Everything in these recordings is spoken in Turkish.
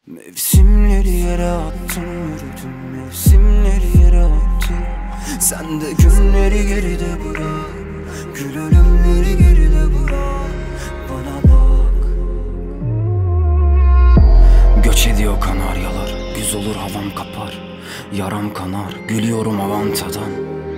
Mevsimleri yere attım, yürüdüm, mevsimleri yere attım. Sen de günleri geride bırak, gül ölümleri geride bırak. Bana bak. Göç ediyor kanaryalar, güz olur havam kapar. Yaram kanar, gülüyorum avantadan.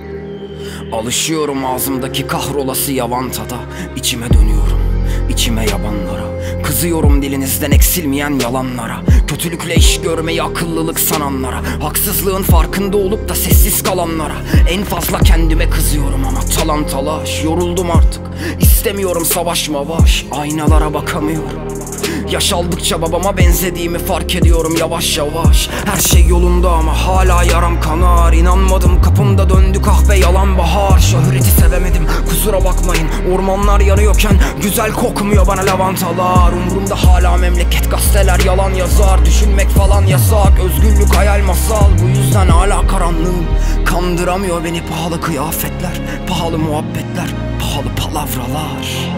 Alışıyorum ağzımdaki kahrolası yavantada. İçime dönüyorum, içime yabanlara. Kızıyorum dilinizden eksilmeyen yalanlara. Kötülükle iş görmeyi akıllılık sananlara. Haksızlığın farkında olup da sessiz kalanlara. En fazla kendime kızıyorum ama talan talaş. Yoruldum artık, istemiyorum savaş mavaş. Aynalara bakamıyorum. Yaş aldıkça babama benzediğimi fark ediyorum yavaş yavaş. Her şey yolunda ama hala yaram kanar. İnanmadım, kapımda döndü kahve yalan bahar. Şöhreti sevemedim, kusura bakmayın. Ormanlar yanıyorken güzel kokmuyor bana lavantalar. Umurumda hala memleket, gazeteler yalan yazar. Düşünmek falan yasak, özgürlük hayal masal. Bu yüzden hala karanlığım kandıramıyor beni. Pahalı kıyafetler, pahalı muhabbetler, pahalı palavralar.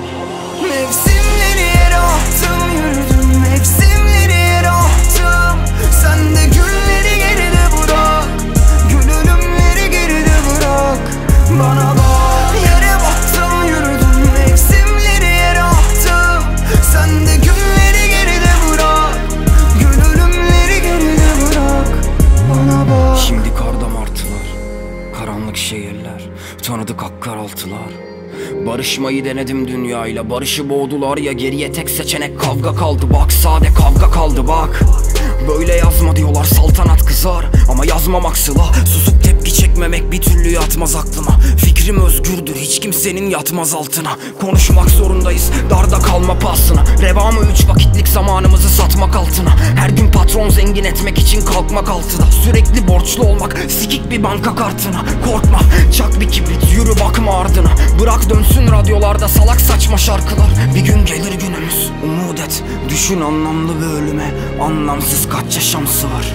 Mevsimleri yere attım, yürüdüm, mevsimleri yere attım. Sen de gülleri geride bırak, gül ölümleri geride bırak. Bana bak. Yere baktım, yürüdüm, mevsimleri yere attım. Sen de gülleri geride bırak, gül ölümleri geride bırak. Bana bak. Şimdi karda martılar, karanlık şehirler, tanıdık akkaraltılar. Barışmayı denedim dünyayla, barışı boğdular ya. Geriye tek seçenek kavga kaldı bak. Sade kavga kaldı bak. Böyle yazma diyorlar, saltanat kızar. Ama yazmamak sıla, susup tepki çekmemek bir türlü yatmaz aklıma. Fikrim özgürdür, hiç kimsenin yatmaz altına. Konuşmak zorundayız, darda kalma pahasına. Reva mı 3 vakitlik zamanımızı satmak altına. Her gün patron zengin etmek için kalkmak altıda. Sürekli borçlu olmak, sikik bir banka kartına. Korkma, çak bir kibrit, yürü bakma ardına. Bırak dönsün radyolarda salak saçma şarkılar. Bir gün gelir günümüz, umut et. Düşün anlamlı bir ölüme, anlamsız kaç yaşamsı var.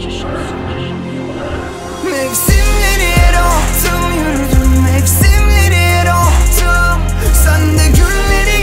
Mevsimleri yere attım, yürüdüm, mevsimleri yere attım. Sen de gülleri